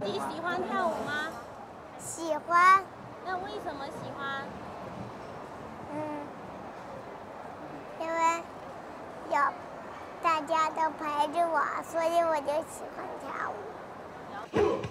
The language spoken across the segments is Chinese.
你喜欢跳舞吗？ 喜欢。 那为什么喜欢？ 因为有大家都陪着我，所以我就喜欢跳舞。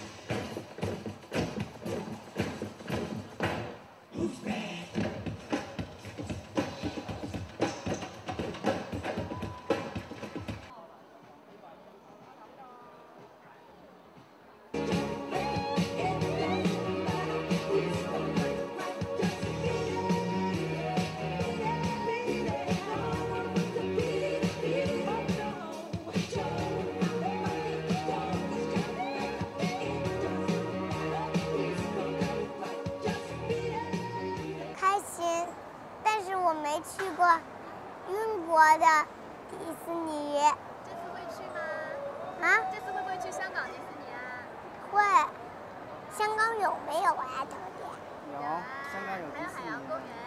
开心，但是我没去过英国的迪士尼。 这次会去吗？ 啊？ 这次会不会去香港迪士尼啊？ 会。香港有没有啊，头姐？ 有，香港有迪士尼。 还有海洋公园。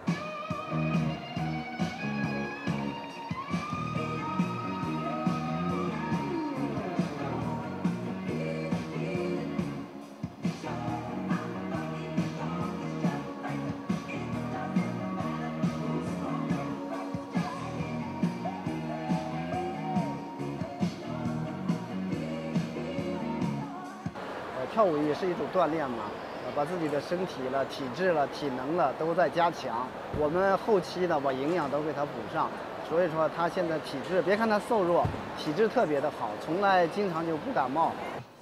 跳舞也是一种锻炼嘛，把自己的身体了、体质了、体能了都在加强。我们后期呢，把营养都给他补上，所以说他现在体质，别看他瘦弱，体质特别的好，从来经常就不感冒。